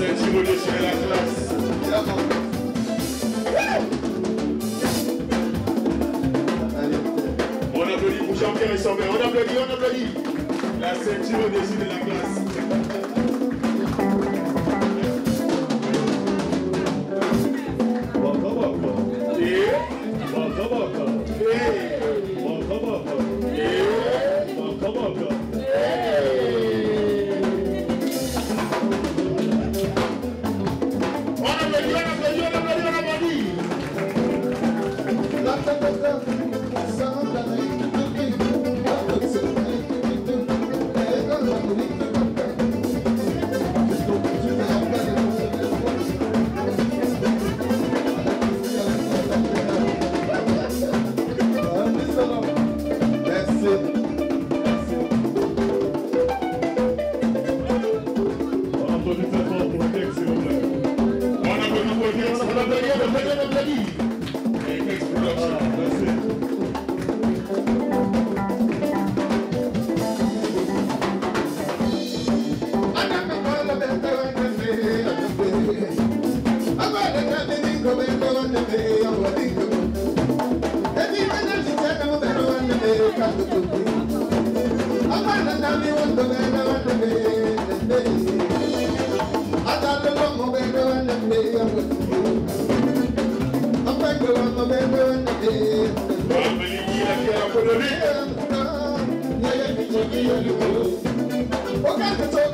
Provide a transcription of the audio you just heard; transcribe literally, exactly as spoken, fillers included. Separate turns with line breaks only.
ceinture au-dessus de la classe. On applaudit pour Jean-Pierre et son père. On applaudit, on applaudit. La ceinture au-dessus de la classe.
What kind of